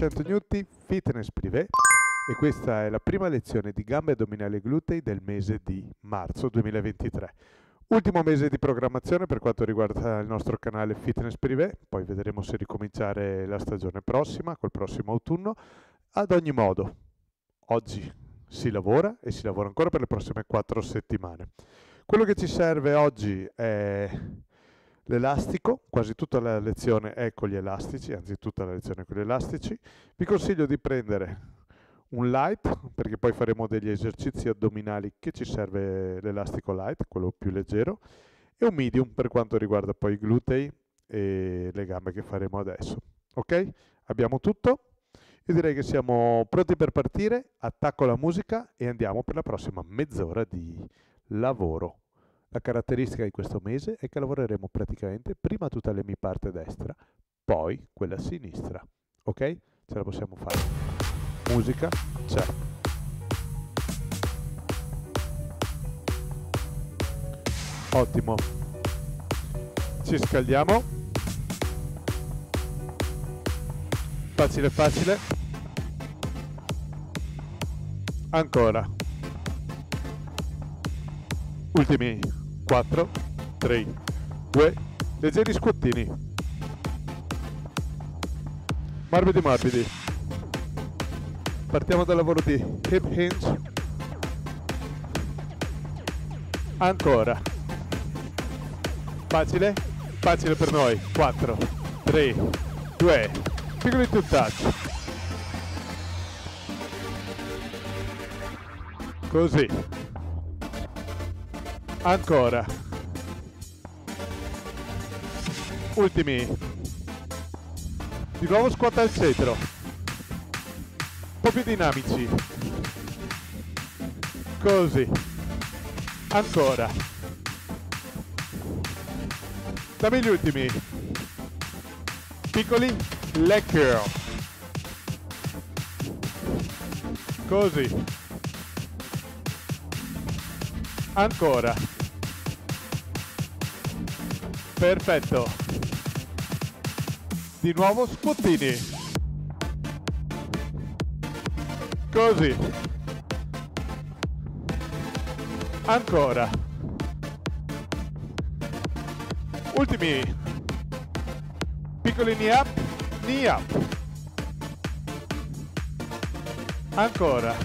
400 Newton Fitness Privé e questa è la prima lezione di gambe addominali e glutei del mese di marzo 2023. Ultimo mese di programmazione per quanto riguarda il nostro canale Fitness Privé, poi vedremo se ricominciare la stagione prossima, col prossimo autunno. Ad ogni modo, oggi si lavora e si lavora ancora per le prossime 4 settimane. Quello che ci serve oggi è l'elastico, quasi tutta la lezione è con gli elastici, anzi tutta la lezione è con gli elastici. Vi consiglio di prendere un light, perché poi faremo degli esercizi addominali che ci serve l'elastico light, quello più leggero, e un medium per quanto riguarda poi i glutei e le gambe che faremo adesso. Ok? Abbiamo tutto? Io direi che siamo pronti per partire, attacco la musica e andiamo per la prossima mezz'ora di lavoro. La caratteristica di questo mese è che lavoreremo praticamente prima tutta l'emiparte destra, poi quella sinistra. Ok? Ce la possiamo fare. Musica c'è. Ottimo. Ci scaldiamo. Facile facile. Ancora. Ultimi 4, 3, 2, leggeri squattini. Morbidi morbidi. Partiamo dal lavoro di hip hinge. Ancora. Facile, facile per noi. 4, 3, 2, piccoli to touch. Così. Ancora. Ultimi. Di nuovo squat al centro. Un po' più dinamici. Così. Ancora. Dammi gli ultimi. Piccoli leg curl. Così. Ancora. Perfetto. Di nuovo squattini. Così. Ancora. Ultimi. Piccoli knee up, knee up. Ancora.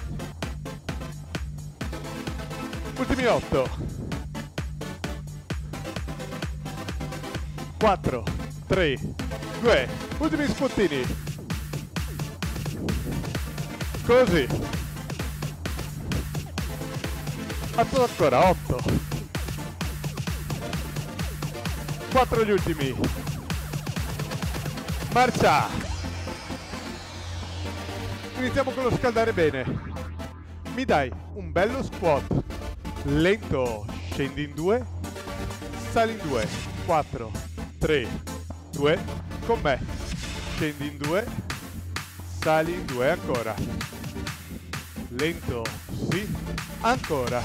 Ultimi 8. 4, 3, 2, ultimi squattini. Così. Ancora 8. 4 gli ultimi. Marcia. Iniziamo con lo scaldare bene. Mi dai un bello squat. Lento. Scendi in 2. Sali in 2. 4, 3, 2. Con me. Scendi in 2. Sali in 2 ancora. Lento. Sì. Ancora.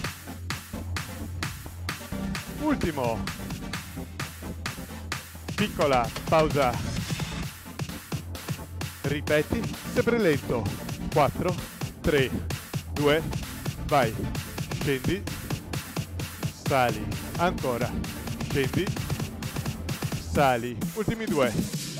Ultimo. Piccola pausa. Ripeti, sempre lento. 4, 3, 2, vai. Scendi. Sali. Ancora. Scendi. Sali. Ultimi 2.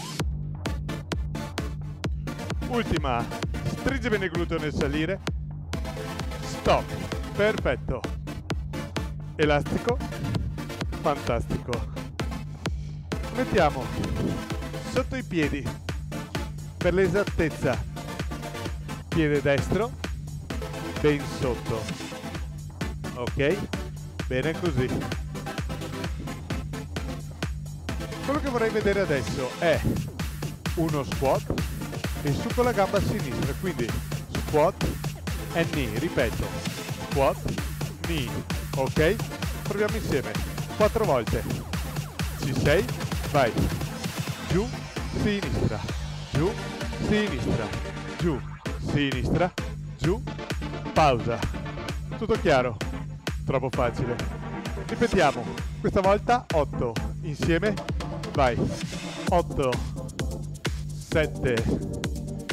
Ultima. Stringi bene il gluteo nel salire. Stop. Perfetto. Elastico. Fantastico. Mettiamo sotto i piedi per l'esattezza. Piede destro ben sotto. Ok? Bene così. Quello che vorrei vedere adesso è uno squat e su con la gamba sinistra, quindi squat e knee, ripeto, squat, knee, ok? Proviamo insieme, 4 volte, ci sei, vai, giù, sinistra, giù, sinistra, giù, sinistra, giù, pausa, tutto chiaro? Troppo facile, ripetiamo, questa volta 8, insieme, vai, 8, 7,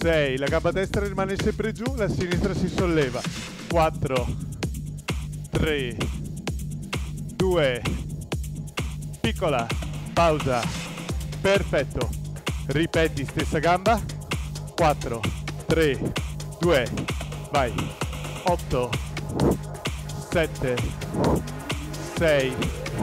6, la gamba destra rimane sempre giù, la sinistra si solleva. 4, 3, 2, piccola, pausa, perfetto, ripeti stessa gamba, 4, 3, 2, vai, 8, 7, 6,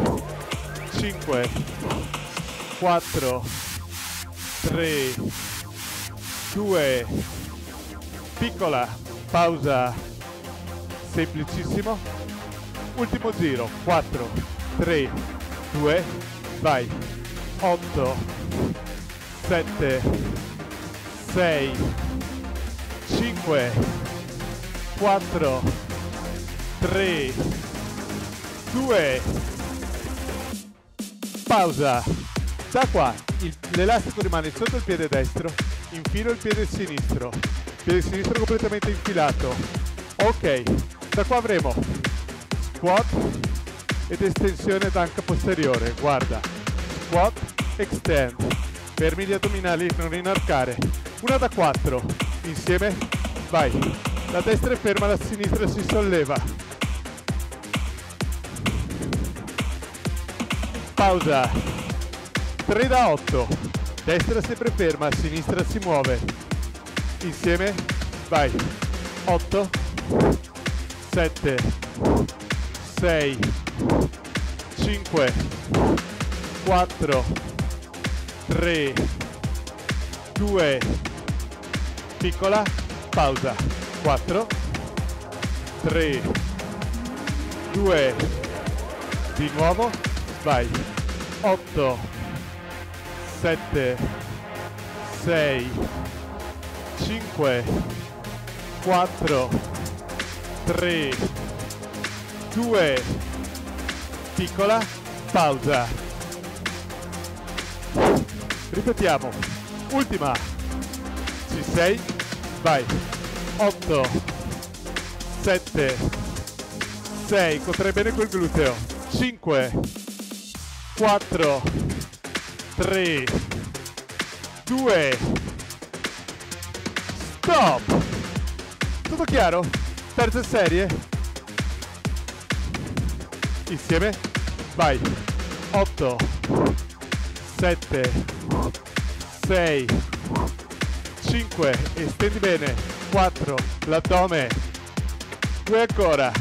5, 4, 3, 2, piccola, pausa, semplicissimo, ultimo giro, 4, 3, 2, vai, 8, 7, 6, 5, 4, 3, 2, pausa. Da qua l'elastico rimane sotto il piede destro, infilo il piede sinistro completamente infilato. Ok, da qua avremo squat ed estensione d'anca posteriore. Guarda, squat, extend, fermi gli addominali, non inarcare. Una da 4, insieme, vai. La destra è ferma, la sinistra si solleva. Pausa. 3 da 8, destra sempre ferma, sinistra si muove. Insieme, vai. 8, 7, 6, 5, 4, 3, 2, piccola, pausa. 4, 3, 2, di nuovo, vai. 8, 7, 6, 5, 4, 3, 2, piccola, pausa. Ripetiamo, ultima, ci sei, vai. 8, 7, 6, contrai bene quel gluteo. 5, 4, 3, 2, stop. Tutto chiaro? Terza serie. Insieme, vai. 8, 7, 6, 5, estendi bene. 4, l'addome. 2 ancora.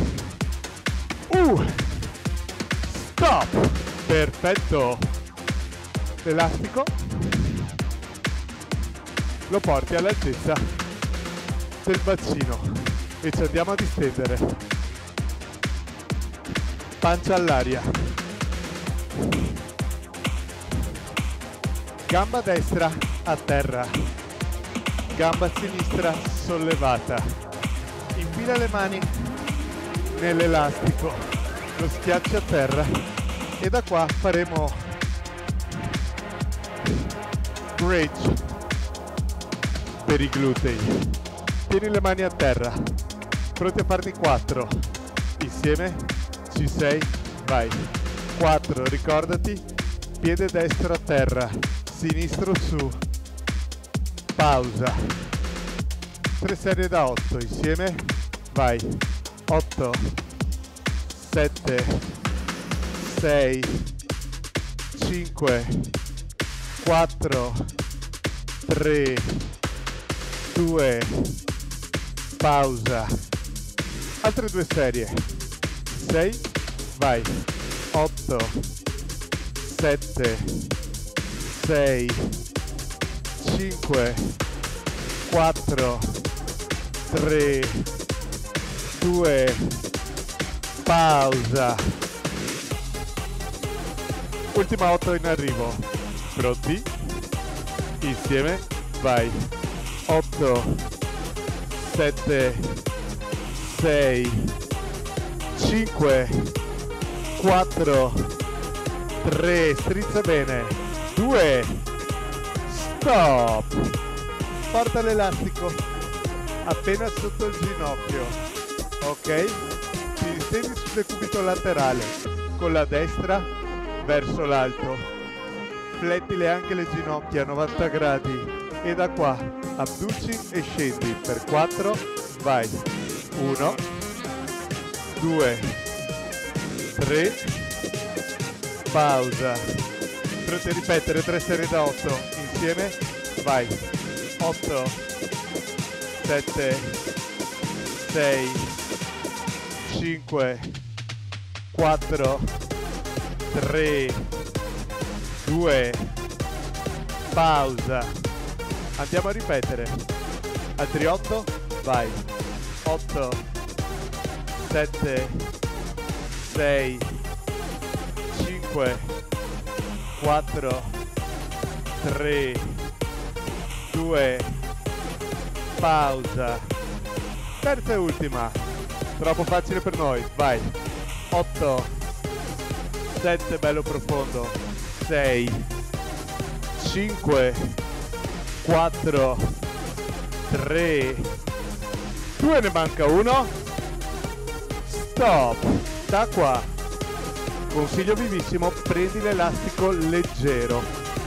Stop. Perfetto. L'elastico lo porti all'altezza del bacino e ci andiamo a distendere. Pancia all'aria. Gamba destra a terra, gamba sinistra sollevata. Infila le mani nell'elastico, lo schiacci a terra e da qua faremo bridge per i glutei. Tieni le mani a terra, pronti a farne 4. Insieme, ci sei, vai. 4, ricordati, piede destro a terra, sinistro su, pausa. 3 serie da 8, insieme, vai. 8, 7, 6, 5, 4, 3, 2, pausa. Altre 2 serie. 6, vai. 8, 7, 6, 5, 4, 3, 2, pausa. Ultima 8 in arrivo. Pronti? Insieme, vai. 8, 7, 6, 5, 4, 3, strizza bene, 2, stop. Porta l'elastico appena sotto il ginocchio, ok? Ti distendi sul decubito laterale con la destra verso l'alto, flettile anche le ginocchia a 90 gradi e da qua abduci e scendi per 4, vai, 1, 2, 3, pausa, pronti a ripetere 3 serie da 8, insieme, vai, 8, 7, 6, 5, 4, 3, 2, pausa, andiamo a ripetere, altri 8, vai, 8, 7, 6, 5, 4, 3, 2, pausa, terza e ultima, troppo facile per noi, vai, 8, 7, bello profondo, 6, 5, 4, 3, 2, ne manca uno, stop, da qua, consiglio vivissimo, prendi l'elastico leggero,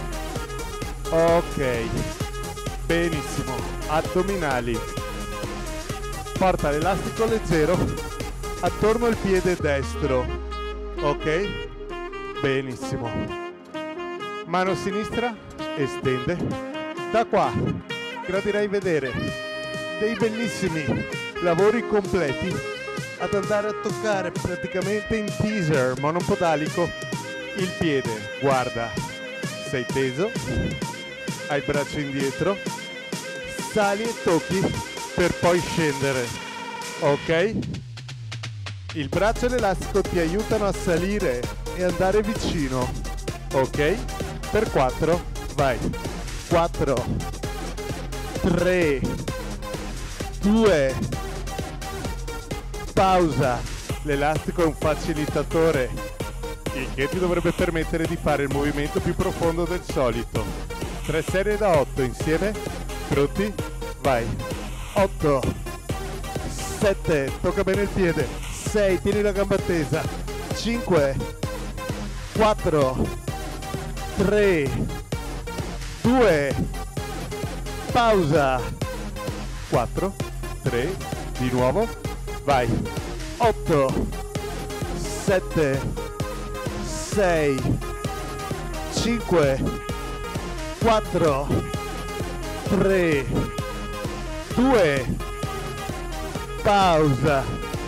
ok, benissimo, addominali, porta l'elastico leggero attorno al piede destro, ok, benissimo, mano sinistra, estende, da qua gradirei vedere dei bellissimi lavori completi ad andare a toccare praticamente in teaser monopodalico il piede, guarda, sei teso, hai il braccio indietro, sali e tocchi per poi scendere, ok? Il braccio e l'elastico ti aiutano a salire e andare vicino, ok? Per 4, vai, 4, 3, 2, pausa, l'elastico è un facilitatore, il che ti dovrebbe permettere di fare il movimento più profondo del solito. 3 serie da 8 insieme, pronti? Vai, 8, 7, tocca bene il piede, 6, tieni la gamba tesa, 5, 4, 3, 2, pausa, 4, 3, di nuovo, vai, 8, 7, 6, 5, 4, 3, 2, pausa,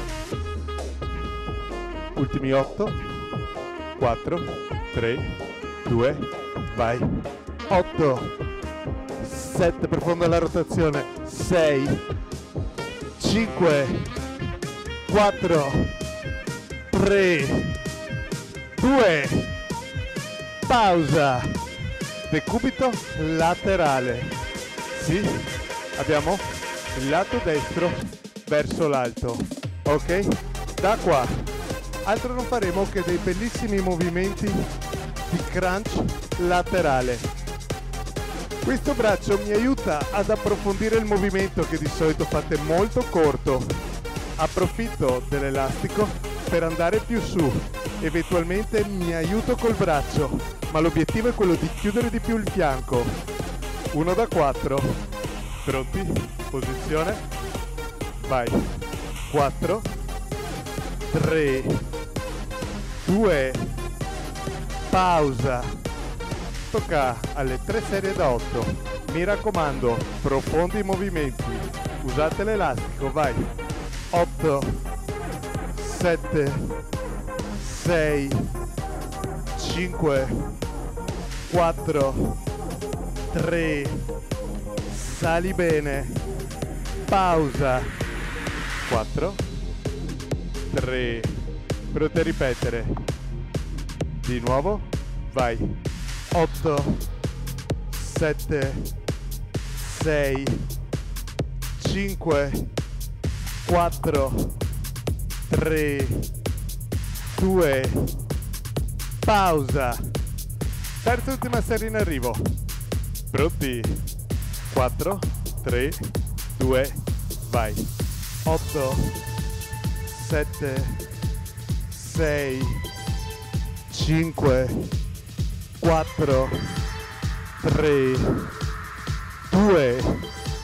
ultimi 8, 4, 3, 2, vai, 8, 7, profonda la rotazione, 6, 5, 4, 3, 2, pausa, decubito laterale, sì, abbiamo il lato destro verso l'alto, ok? Da qua, altro non faremo che dei bellissimi movimenti di crunch laterale. Questo braccio mi aiuta ad approfondire il movimento che di solito fate molto corto. Approfitto dell'elastico per andare più su. Eventualmente mi aiuto col braccio, ma l'obiettivo è quello di chiudere di più il fianco. 1 da 4. Pronti? Posizione. Vai. 4, 3, 2, pausa. Tocca alle 3 serie da 8, mi raccomando, profondi movimenti, usate l'elastico, vai, 8, 7, 6, 5, 4, 3, sali bene, pausa, 4, 3, pronti a ripetere, di nuovo, vai, 8, 7, 6, 5, 4, 3, 2, pausa, terza e ultima serie in arrivo, pronti, 4, 3, 2, vai, 8, 7, 6, 5, 4, 3, 2,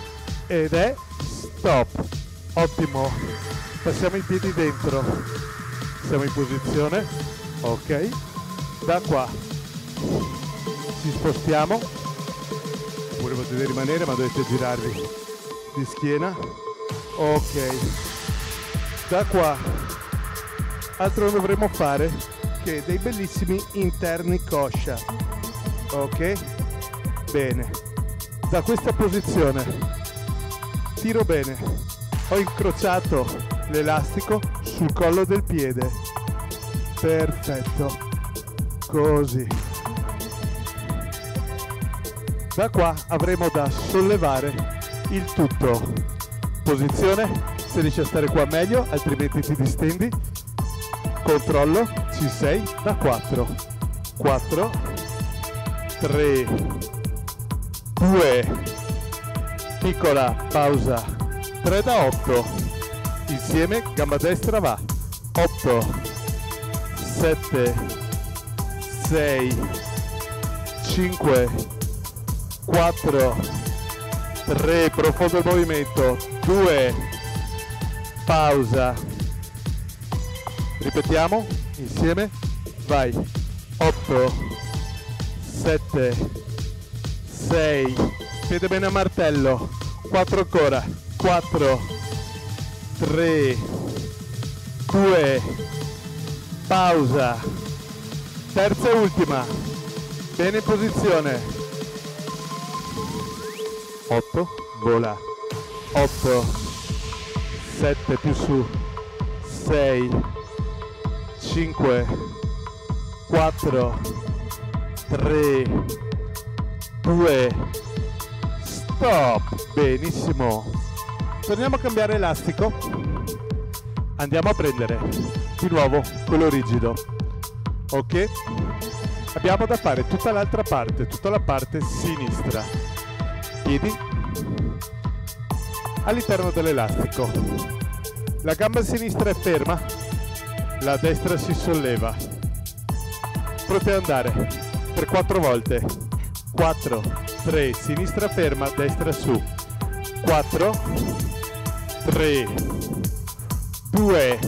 ed è stop. Ottimo, passiamo i piedi dentro, siamo in posizione, ok, da qua ci spostiamo, oppure potete rimanere ma dovete girarvi di schiena, ok, da qua altro non dovremo fare che dei bellissimi interni coscia, ok, bene, da questa posizione tiro bene, ho incrociato l'elastico sul collo del piede, perfetto, così, da qua avremo da sollevare il tutto, posizione, se riesci a stare qua meglio, altrimenti ti distendi, controllo, ci sei, da 4, 4, 3, 2, piccola pausa, 3 da 8, insieme, gamba destra va, 8, 7, 6, 5, 4, 3, profondo il movimento, 2, pausa, ripetiamo, insieme, vai, 8, 7, 6, piede bene a martello, 4 ancora, 4, 3, 2, pausa, terza e ultima, bene in posizione, 8, vola, 8, 7 più su, 6, 5, 4, 3, 2, stop, benissimo, torniamo a cambiare elastico, andiamo a prendere di nuovo quello rigido, ok, abbiamo da fare tutta l'altra parte, tutta la parte sinistra, piedi all'interno dell'elastico, la gamba sinistra è ferma, la destra si solleva, pronti ad andare per 4 volte, 4, 3, sinistra ferma, destra su, 4, 3, 2,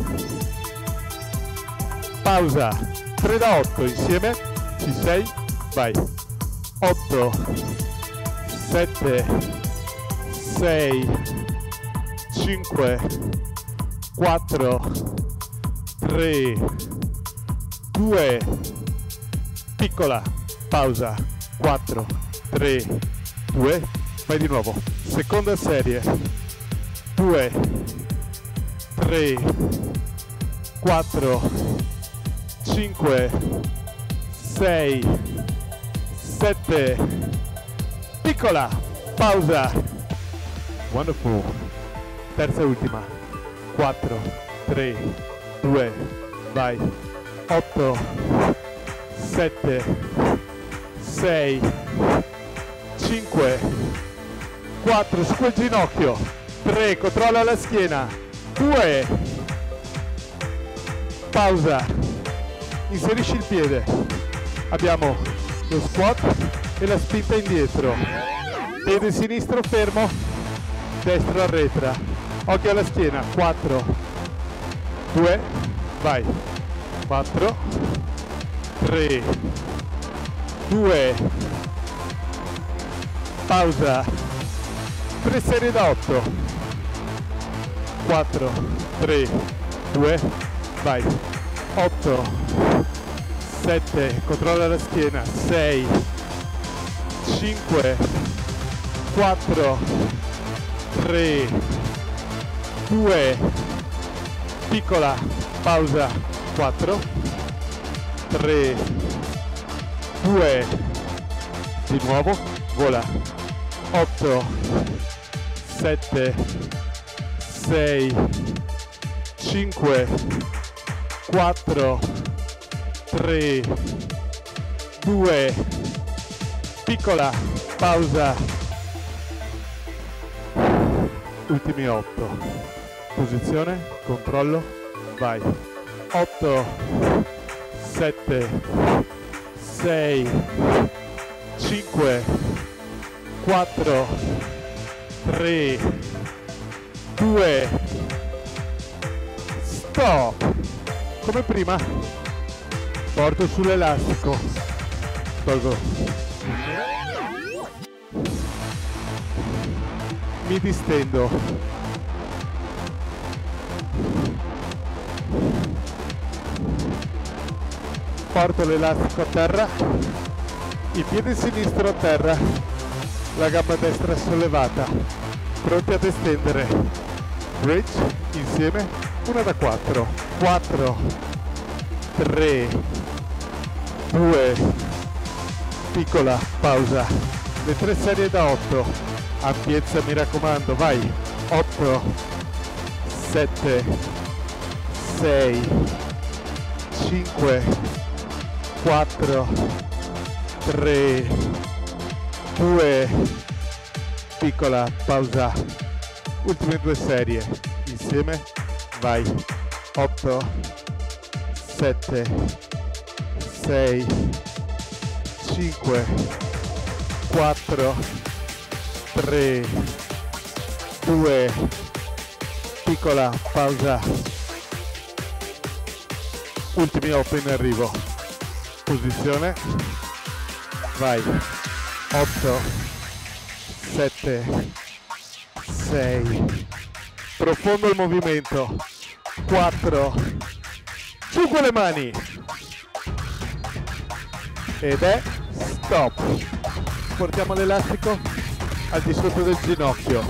pausa, 3 da 8, insieme, ci sei, vai, 8, 7, 6, 5, 4, 3, 2, piccola, pausa, 4, 3, 2, vai di nuovo, seconda serie, 2, 3, 4, 5, 6, 7, piccola, pausa, wonderful, terza e ultima, 4, 3, 2, vai, 8, 7, 6, 5, 4, su quel ginocchio, 3, controlla la schiena, 2, pausa, inserisci il piede, abbiamo lo squat e la spinta indietro, piede sinistro fermo, destro arretra, occhio alla schiena, 4, 2, vai, 4, 3, 2, pausa, 3 serie da 8, 4, 3, 2, vai, 8, 7, controlla la schiena, 6, 5, 4, 3, 2, piccola, pausa, 4, 3, 2, di nuovo, vola, 8, 7, 6, 5, 4, 3, 2, piccola, pausa, ultimi 8, posizione, controllo, vai, 8, 7, 6, 5, 4, 3, 2, stop. Come prima, porto sull'elastico, tolgo, mi distendo, porto l'elastico a terra, il piede sinistro a terra, la gamba destra sollevata, pronti ad estendere, bridge insieme, 1 da 4, 4, 3, 2, piccola pausa, le 3 serie da 8, ampiezza mi raccomando, vai, 8, 7, 6, 5, 4, 3, 2, piccola pausa, ultime 2 serie, insieme, vai, 8, 7, 6, 5, 4, 3, 2, piccola pausa, ultimi 8 in arrivo, posizione, vai, 8, 7, 6, profondo il movimento, 4, giù con le mani, ed è stop. Portiamo l'elastico al di sotto del ginocchio,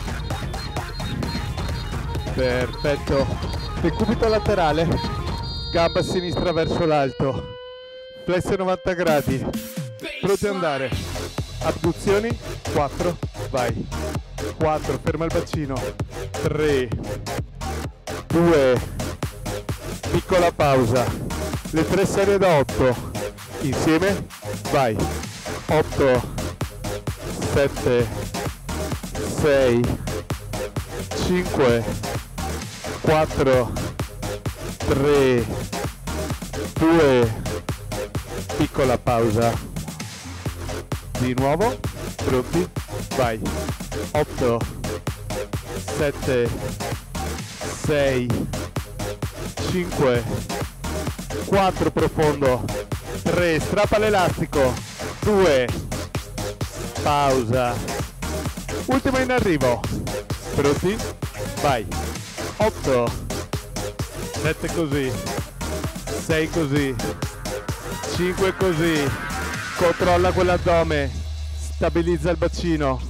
perfetto, decubito laterale, gamba sinistra verso l'alto, flesse 90 gradi, pronti ad andare, abduzioni, 4, vai, 4, ferma il bacino, 3, 2, piccola pausa, le 3 serie da 8, insieme, vai, 8, 7, 6, 5, 4, 3, 2, piccola pausa, di nuovo, pronti, vai, 8, 7, 6, 5, 4 profondo, 3, strappa l'elastico, 2, pausa, ultima in arrivo, pronti, vai, 8, 7 così, 6 così, 5 così, controlla quell'addome, stabilizza il bacino,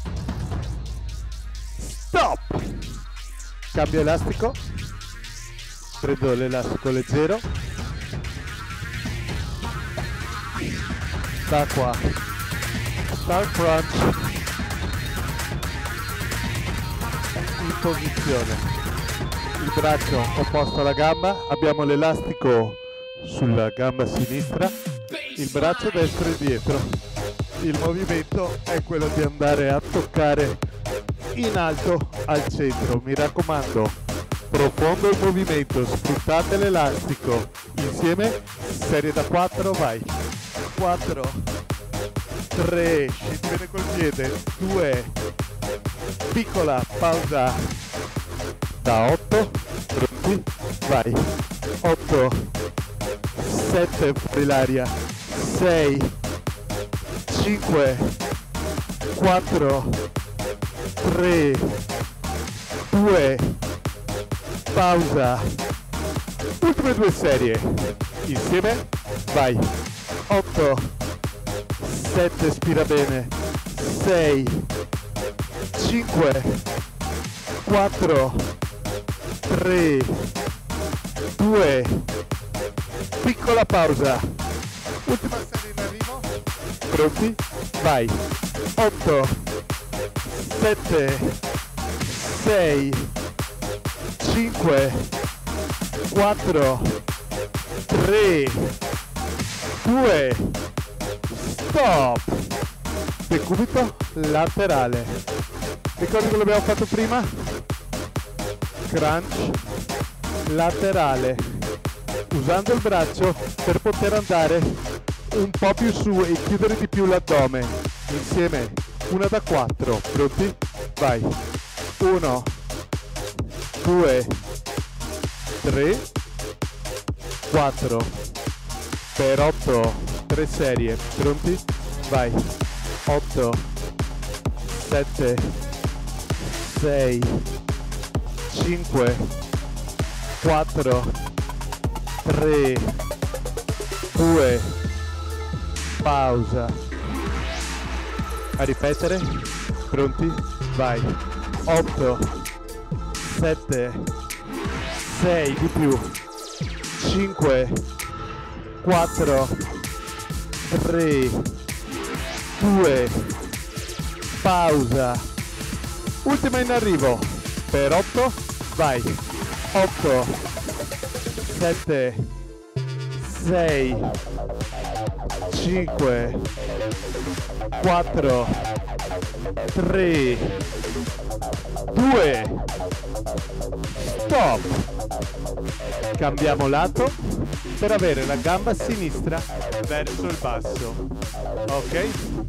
stop, cambio elastico, prendo l'elastico leggero, da qua, star crunch, in posizione, il braccio opposto alla gamba, abbiamo l'elastico sulla gamba sinistra, il braccio destro è dietro, il movimento è quello di andare a toccare in alto al centro, mi raccomando, profondo il movimento, sfruttate l'elastico, insieme, serie da 4, vai, 4, 3, scendi bene col piede, 2, piccola pausa, da 8, pronti, vai, 8, 7, fuori l'aria, 6, 5, 4, 3, 2, pausa, ultime 2 serie, insieme, vai, 8, 7, spira bene, 6, 5, 4, 3, 2, piccola pausa, ultima serie in arrivo, pronti, vai, 8, 7, 6, 5, 4, 3, 2, stop, decubito laterale, ricordi che l'abbiamo fatto prima? Crunch laterale, usando il braccio per poter andare un po' più su e chiudere di più l'addome, insieme, 1 da 4, pronti? vai. 1, 2, 3, 4, per 8, 3 serie, pronti? Vai. 8, 7, 6, 5, 4, 3, 2, pausa. A ripetere, pronti? Vai. 8, 7, 6, di più. 5, 4, 3, 2, pausa. Ultima in arrivo, per 8, vai. 8, 7, 6, 5, 4, 3, 2, stop. Cambiamo lato per avere la gamba sinistra verso il basso, ok?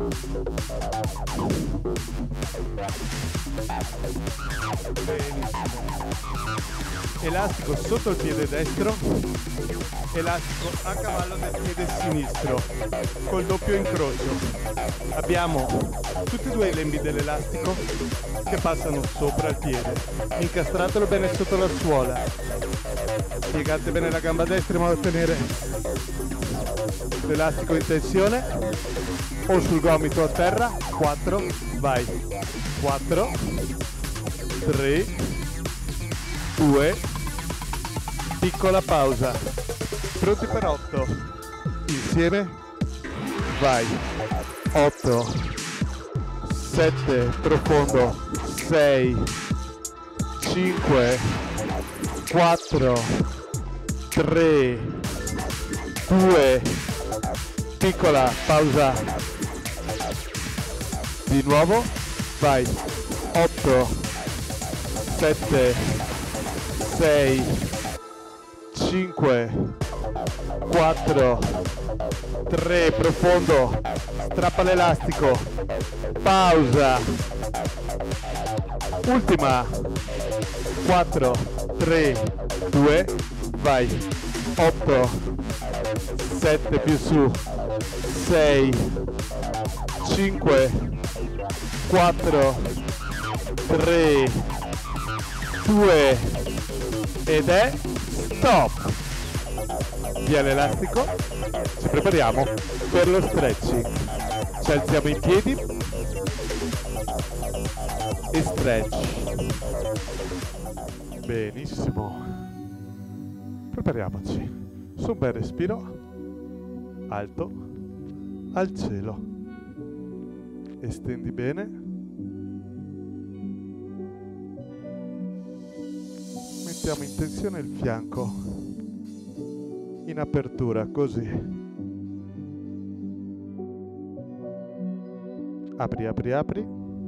Benissimo. Elastico sotto il piede destro, elastico a cavallo del piede sinistro col doppio incrocio. Abbiamo tutti e due i lembi dell'elastico che passano sopra il piede. Incastratelo bene sotto la suola, piegate bene la gamba destra in modo da tenere l'elastico in tensione o sul gomito a terra. 4, vai. 4, 3, 2, piccola pausa. Pronti per 8. Insieme. Vai. 8, 7, profondo. 6, 5, 4, 3, 2, piccola pausa. Di nuovo. Vai. 8, 7, 6, 5, 4, 3, profondo, strappa l'elastico, pausa, ultima, 4, 3, 2, vai, 8, 7 più su, 6, 5, 4, 3, 2, ed è stop. Via l'elastico, ci prepariamo per lo stretching. Ci alziamo in piedi e stretch. Benissimo. Prepariamoci su un bel respiro alto al cielo. Estendi bene. Mettiamo in tensione il fianco in apertura, così. Apri, apri, apri.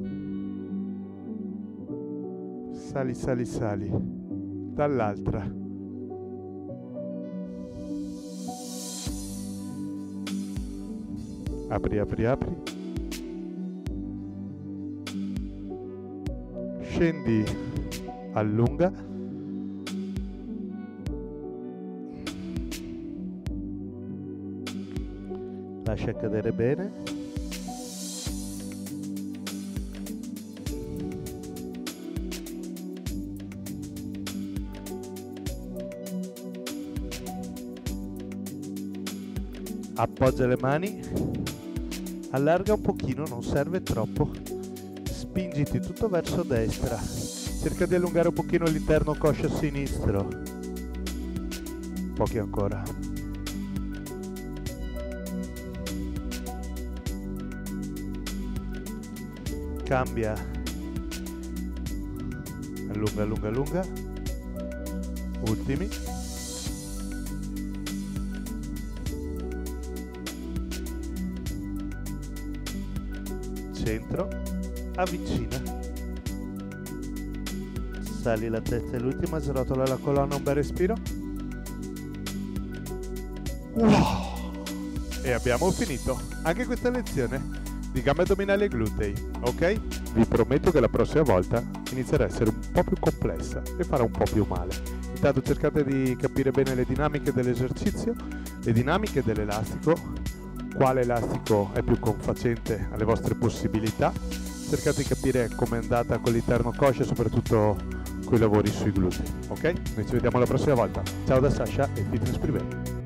Sali, sali, sali. Dall'altra. Apri, apri, apri. Scendi, allunga. Lascia cadere bene. Appoggia le mani, allarga un pochino, non serve troppo. Spingiti tutto verso destra. Cerca di allungare un pochino l'interno coscia sinistro. Pochi ancora. Cambia. Allunga, allunga, allunga. Ultimi. Centro. Avvicina. Sali la testa e l'ultima, srotola la colonna, un bel respiro. Wow. E abbiamo finito anche questa lezione di gambe addominali e glutei, ok? vi prometto che la prossima volta inizierà a essere un po' più complessa e farà un po' più male. Intanto cercate di capire bene le dinamiche dell'esercizio, le dinamiche dell'elastico, quale elastico è più confacente alle vostre possibilità. Cercate di capire com'è andata con l'interno coscia, soprattutto con i lavori sui glutei, ok? Noi ci vediamo la prossima volta. Ciao da Sasha e Fitness Privé.